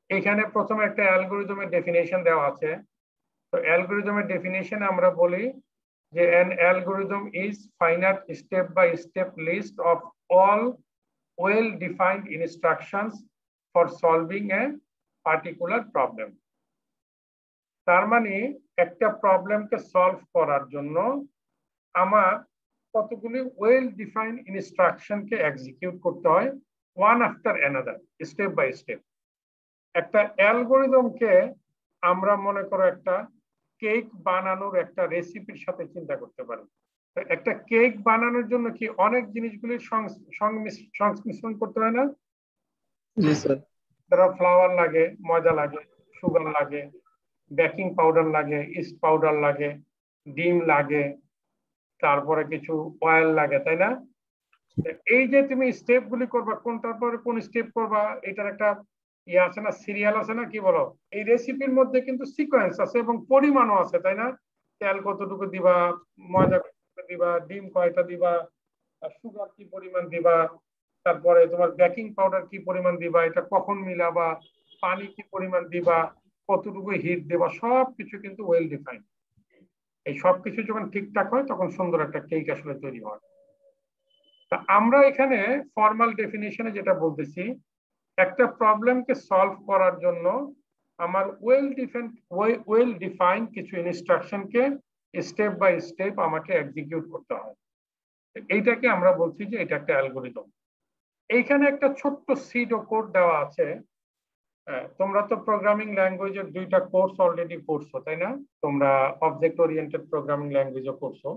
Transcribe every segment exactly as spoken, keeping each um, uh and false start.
এখানে প্রথমে একটা অ্যালগরিদমের ডেফিনেশন দেওয়া আছে। তো অ্যালগরিদমের ডেফিনেশন আমরা বলি যে an algorithm is finite step by step list of all well defined instructions for solving a particular problem. তার মানে একটা প্রবলেমকে সলভ করার জন্য আমার কতগুলি ওয়েল ডিফাইন্ড ইনস্ট্রাকশনকে এক্সিকিউট করতে হয় one after another, step by step. একটা অ্যালগরিদমকে আমরা মনে করো একটা কেক বানানোর একটা রেসিপির সাথে চিন্তা করতে পারি। একটা কেক বানানোর জন্য কি অনেক জিনিসগুলির সংমিশ্রণ করতে হয় না? জি স্যার। ধরো ফ্লাওয়ার লাগে, ময়দা লাগে, সুগার লাগে, বেকিং পাউডার লাগে, ইস্ট পাউডার লাগে, ডিম লাগে, তারপরে কিছু অয়েল লাগে, তাই না? এই যে তুমি স্টেপ গুলি করবা, কোনটার পরে কোন স্টেপ করবা, এটার একটা ইয়ে আছে না, সিরিয়াল আছে না, কি বলো? এই রেসিপির মধ্যে কিন্তু সিকোয়েন্স আছে এবং পরিমাণও আছে, তাই না? তেল কতটুকু দিবা, ময়দা কতটুকু দিবা, ডিম কয়টা দিবা, সুগার কি পরিমাণ দিবা, তারপরে তোমার বেকিং পাউডার কি পরিমাণ দিবা, এটা কখন মিলাবা, পানি কি পরিমাণ দিবা, কতটুকু হিট দেবা, সবকিছু কিন্তু ওয়েল ডিফাইন্ড। এই সবকিছু যখন ঠিকঠাক হয় তখন সুন্দর একটা কেক আসলে তৈরি হয়। তা আমরা এখানে ফর্মাল ডেফিনিশনে যেটা বলতেছি, একটা প্রবলেমকে সলভ করার জন্য আমার ওয়েল ডিফাইন্ড ওয়েল ডিফাইন্ড কিছু ইনস্ট্রাকশনকে স্টেপ বাই স্টেপ আমাকে এক্সিকিউট করতে হয়। এইটাকে আমরা বলছি যে এটা একটা অ্যালগরিদম। এইখানে একটা ছোট্ট সিড ও কোড দেওয়া আছে। তোমরা তো প্রোগ্রামিং ল্যাঙ্গুয়েজের দুইটা কোর্স অলরেডি পড়ছো, তাই না? তোমরা অবজেক্ট ওরিয়েন্টেড প্রোগ্রামিং ল্যাঙ্গুয়েজও পড়ছো।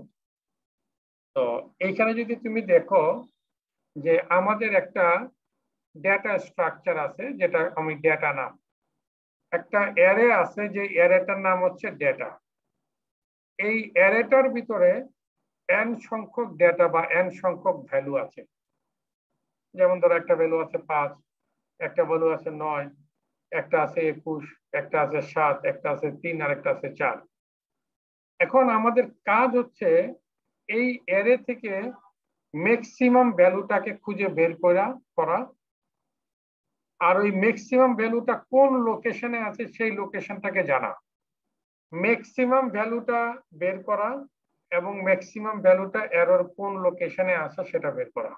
তো এইখানে যদি তুমি দেখো যে আমাদের একটা ডেটা স্ট্রাকচার আছে, যেটা আমি ডেটা নাম, একটা অ্যারে আছে যে অ্যারেটার নাম হচ্ছে ডেটা। এই অ্যারেটার ভিতরে এন সংখ্যক ডেটা বা এন সংখ্যক ভ্যালু আছে। যেমন ধরো একটা ভ্যালু আছে পাঁচ, একটা ভ্যালু আছে নয়, একটা আছে একুশ, একটা আছে সাত, একটা আছে তিন, আর একটা আছে চার। এখন আমাদের কাজ হচ্ছে এই অ্যারে থেকে ম্যাক্সিমাম ভ্যালুটাকে খুঁজে বের করা করা আর ওই ম্যাক্সিমাম ভ্যালুটা কোন লোকেশনে আছে সেই লোকেশনটাকে জানা, ম্যাক্সিমাম ভ্যালুটা বের করা এবং ম্যাক্সিমাম ভ্যালুটা এরর কোন লোকেশনে আছে সেটা বের করা।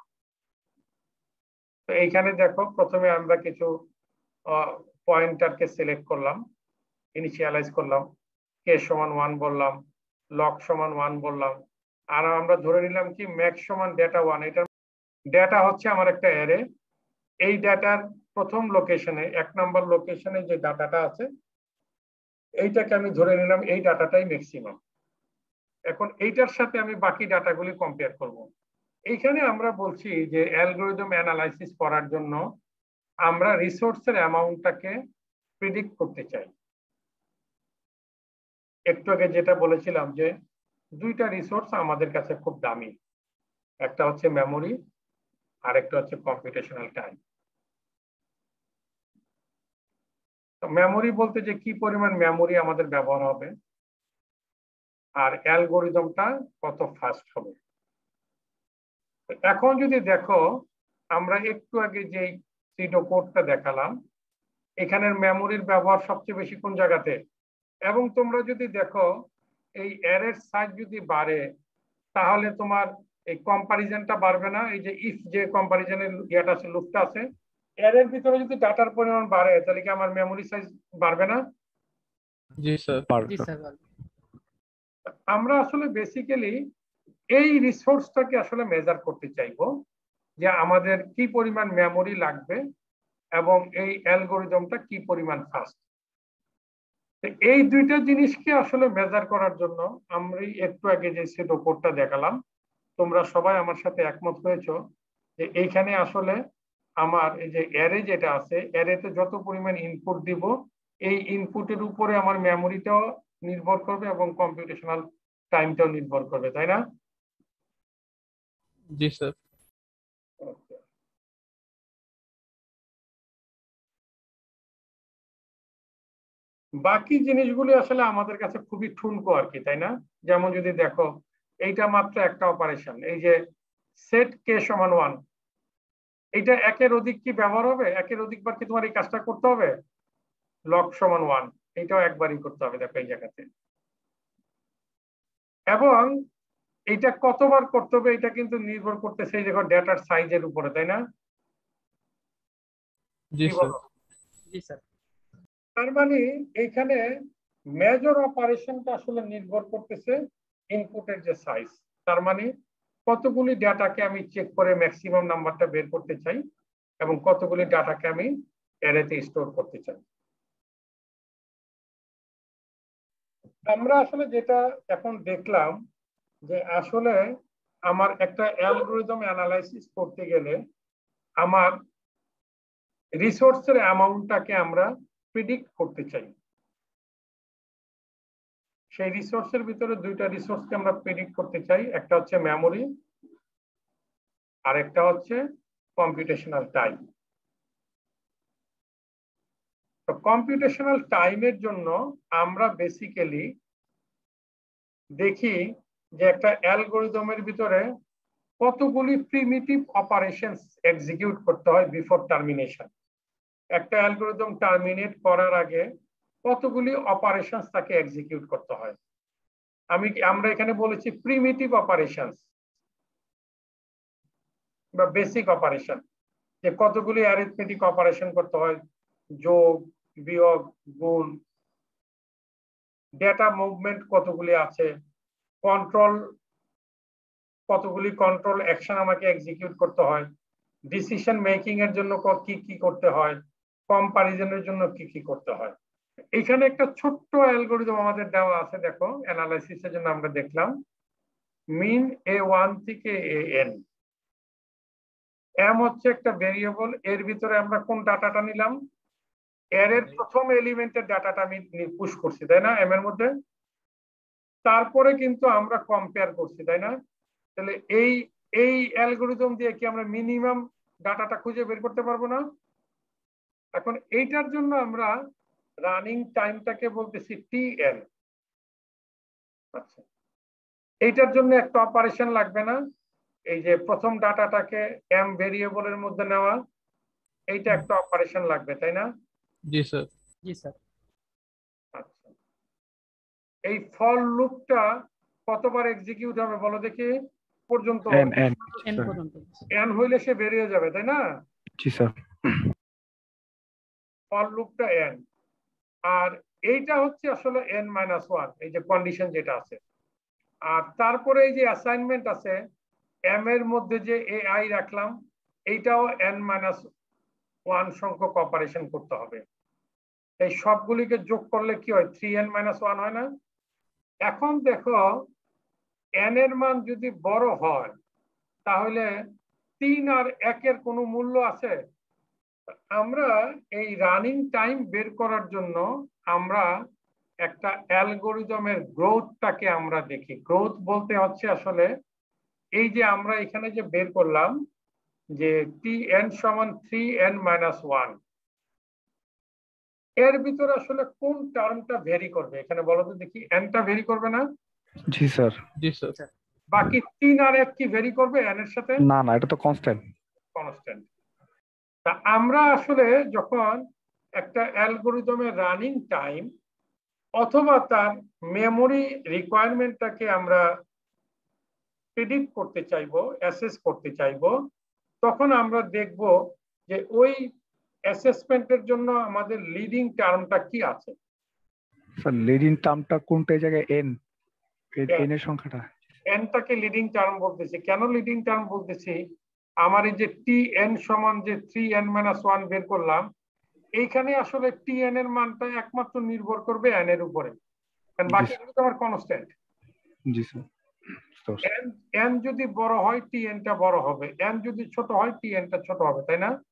তো এইখানে দেখো প্রথমে আমরা কিছু পয়েন্টারকে সিলেক্ট করলাম, ইনিশিয়ালাইজ করলাম, কে সমান ওয়ান বললাম, লক সমান ওয়ান বললাম, আর আমরা ধরে নিলাম কি ম্যাক্স সমান ডেটা ওয়ান। এটা ডেটা হচ্ছে আমার একটা অ্যারে। এই ডাটার প্রথম লোকেশনে, এক নম্বর লোকেশনে যে ডাটাটা আছে এইটাকে আমি ধরে নিলাম এই ডাটাটাই ম্যাক্সিমাম। এখন এইটার সাথে আমি বাকি ডাটাগুলি কম্পেয়ার করব। এইখানে আমরা বলছি যে অ্যালগরিদম অ্যানালাইসিস করার জন্য আমরা রিসোর্সের অ্যামাউন্টটাকে প্রিডিক্ট করতে চাই। একটু আগে যেটা বলেছিলাম যে দুইটা রিসোর্স আমাদের কাছে খুব দামি, একটা হচ্ছে মেমোরি আর একটা হচ্ছে কম্পিউটেশনাল টাইম। তো মেমোরি বলতে যে কি পরিমাণ মেমোরি আমাদের ব্যবহার হবে আর অ্যালগরিদমটা কত ফাস্ট হবে। এখন যদি দেখো আমরা একটু আগে যে সিডো কোডটা দেখালাম, এখানের মেমোরির ব্যবহার সবচেয়ে বেশি কোন জায়গাতে, এবং তোমরা যদি দেখো এই অ্যারের সাইজ যদি বাড়ে তাহলে তোমার এই কম্পারিজনটা বাড়বে না। এই যে ইফ যে কম্পারিজনের ইয়েটা আছে, লুপটা আছে, অ্যারের ভিতরে যদি ডাটার পরিমাণ বাড়ে তাহলে কি আমার মেমোরি সাইজ বাড়বে না? জি স্যার, জি স্যার। আমরা আসলে বেসিক্যালি এই রিসোর্সটাকে আসলে মেজার করতে চাইবো যে আমাদের কি পরিমাণ মেমোরি লাগবে এবং এই অ্যালগরিদমটা কি পরিমাণ ফাস্ট। এই দুইটা জিনিসকে আসলে মেজার করার জন্য আমরা একটু আগে যে সিডো কোডটা দেখালাম, তোমরা সবাই আমার সাথে একমত হয়েছো যে এইখানে আসলে আমার এই যে অ্যারে যেটা আছে, অ্যারেতে যত পরিমাণ ইনপুট দিব এই ইনপুটের উপরে আমার মেমোরিটাও নির্ভর করবে এবং কম্পিউটেশনাল টাইমটাও নির্ভর করবে, তাই না? জি স্যার। বাকি জিনিসগুলি আসলে আমাদের কাছে খুবই ঠুনকো আর কি, তাই না? যেমন যদি দেখো এইটা মাত্র একটা অপারেশন, এই যে সেট কে সমান ওয়ান, এইটা একের অধিক কি ব্যবহার হবে? একের অধিকবার কি তোমার এই কাজটা করতে হবে? লগ সমান ওয়ান, এটাও একবারই করতে হবে দেখো এই জায়গাতে। এবং এটা কতবার করতে হবে এটা কিন্তু নির্ভর করতেছে এই দেখো ডেটার সাইজের উপরে, তাই না? জি কি স্যার। বলো? জি স্যার। তার মানে এইখানে মেজর অপারেশনটা আসলে নির্ভর করতেছে ইনপুটের যে সাইজ। তার মানে কতগুলি ডাটাকে আমি চেক করে ম্যাক্সিমাম নাম্বারটা বের করতে চাই এবং কতগুলি ডাটাকে আমি অ্যারেতে স্টোর করতে চাই। আমরা আসলে যেটা এখন দেখলাম যে আসলে আমার একটা অ্যালগরিদম অ্যানালাইসিস করতে গেলে আমার রিসোর্সের অ্যামাউন্টটাকে আমরা প্রিডিক্ট করতে চাই। সেই রিসোর্সের ভিতরে দুইটা রিসোর্সকে আমরা প্রেডিক্ট করতে চাই, একটা হচ্ছে মেমোরি আর একটা হচ্ছে কম্পিউটেশনাল টাইম। তো কম্পিউটেশনাল টাইমের জন্য আমরা বেসিক্যালি দেখি যে একটা অ্যালগরিদমের ভিতরে কতগুলি প্রিমিটিভ অপারেশনস এক্সিকিউট করতে হয় বিফোর টার্মিনেশন। একটা অ্যালগরিদম টার্মিনেট করার আগে কতগুলি অপারেশনস তাকে এক্সিকিউট করতে হয়। আমি আমরা এখানে বলেছি প্রিমিটিভ অপারেশনস বা বেসিক অপারেশন, যে কতগুলি অ্যারিথমেটিক অপারেশন করতে হয়, যোগ বিয়োগ গুণ, ডেটা মুভমেন্ট কতগুলি আছে, কন্ট্রোল কতগুলি কন্ট্রোল অ্যাকশন আমাকে এক্সিকিউট করতে হয়, ডিসিশন মেকিং এর জন্য কি কি করতে হয়, কম্পারিজনের জন্য কি কি করতে হয়। এখানে একটা ছোট্ট অ্যালগরিদম আমাদের দেওয়া আছে, দেখো অ্যানালাইসিসের জন্য আমরা দেখলাম মিন এ ওয়ান থেকে এ এন। এম হচ্ছে একটা ভেরিয়েবল, এর ভিতরে আমরা কোন ডাটাটা নিলাম, এর এর প্রথম এলিমেন্টের ডাটাটা আমি পুশ করছি, তাই না, এম এর মধ্যে। তারপরে কিন্তু আমরা কম্পেয়ার করছি, তাই না? তাহলে এই এই অ্যালগরিদম দিয়ে কি আমরা মিনিমাম ডাটাটা খুঁজে বের করতে পারবো না? এখন এইটার জন্য আমরা রানিং টাইমটাকে বলতেছি টি এন। আচ্ছা, এইটার জন্য একটা অপারেশন লাগবে না, এই যে প্রথম ডাটাটাকে এম ভেরিয়েবলের মধ্যে নেওয়া, এইটা একটা অপারেশন লাগবে, তাই না? জি স্যার। জি স্যার। আচ্ছা, এই ফর লুপটা কতবার এক্সিকিউট হবে বলো দেখি পর্যন্ত? এন এন এন পর্যন্ত। এন হইলে সে বেরিয়ে যাবে, তাই না? জি স্যার। ফর লুপটা এন, আর এইটা হচ্ছে আসলে এন মাইনাস ওয়ান, এই যে কন্ডিশন যেটা আছে। আর তারপরে এই যে অ্যাসাইনমেন্ট আছে, এম এর মধ্যে যে এ আই রাখলাম, এইটাও এন মাইনাস ওয়ান সংখ্যক অপারেশন করতে হবে। এই সবগুলিকে যোগ করলে কি হয়, থ্রি এন মাইনাস ওয়ান হয় না? এখন দেখো এন এর মান যদি বড় হয় তাহলে তিন আর একের কোনো মূল্য আছে? আমরা এই রানিং টাইম বের করার জন্য আমরা একটা অ্যালগরিদমের গ্রোথটাকে আমরা দেখি। গ্রোথ বলতে হচ্ছে আসলে এই যে আমরা এখানে যে বের করলাম যে টি এন সমান থ্রি এন মাইনাস ওয়ান, এর ভিতরে আসলে কোন টার্মটা ভেরি করবে এখানে বলো তো দেখি। এনটা ভেরি করবে না? জি স্যার। জি স্যার। বাকি তিন আর এক কি ভেরি করবে এন এর সাথে? না না, এটা তো কনস্ট্যান্ট। কনস্ট্যান্ট। তা আমরা আসলে যখন একটা অ্যালগরিদমের রানিং টাইম অথবা তার মেমোরি রিকোয়ারমেন্টটাকে আমরা প্রেডিক্ট করতে চাইবো, অ্যাসেস করতে চাইবো, তখন আমরা দেখব যে ওই অ্যাসেসমেন্টের জন্য আমাদের লিডিং টার্মটা কি আছে। স্যার লিডিং টার্মটা কোনটা জায়গায়? এন এন এর সংখ্যাটা। এনটাকে লিডিং টার্ম বলতেছি। কেন লিডিং টার্ম বলতেছি, আমার এই যে টি এন সমান যে থ্রি এন মাইনাস ওয়ান বের করলাম, এইখানে আসলে টি এন এর মানটা একমাত্র নির্ভর করবে এন এর উপরে, কারণ বাকিগুলো তো আমার কনস্ট্যান্ট। জি স্যার। এন এন যদি বড় হয় টি এনটা বড় হবে, এন যদি ছোট হয় টি এনটা ছোট হবে, তাই না?